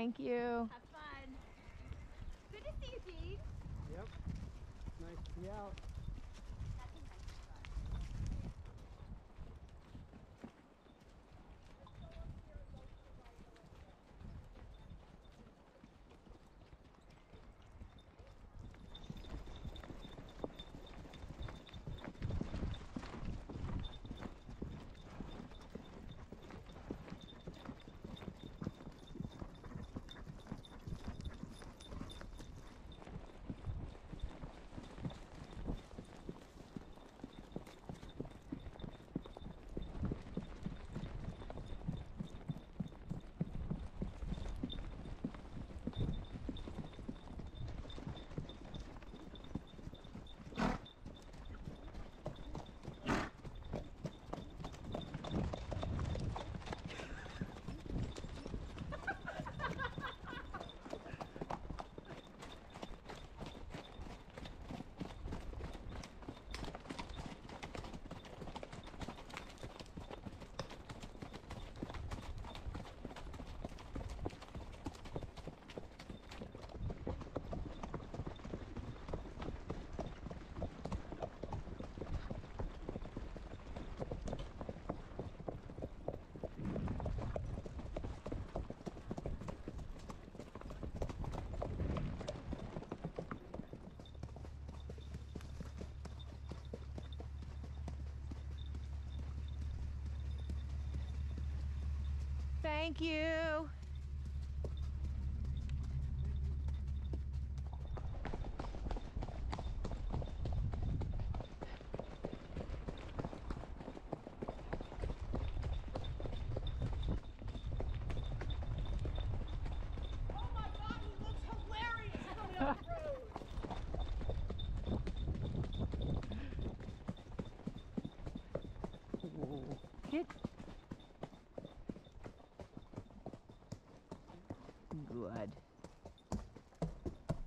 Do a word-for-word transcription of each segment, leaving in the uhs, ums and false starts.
Thank you. Have fun. Good to see you, Dean. Yep. Nice to be out. That's a nice spot. Thank you. Oh my God, he looks hilarious coming off the road. Get good.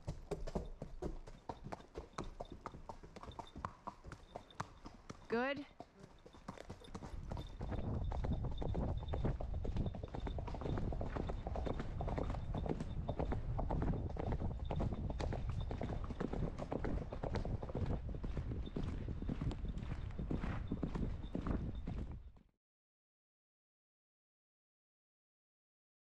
Good.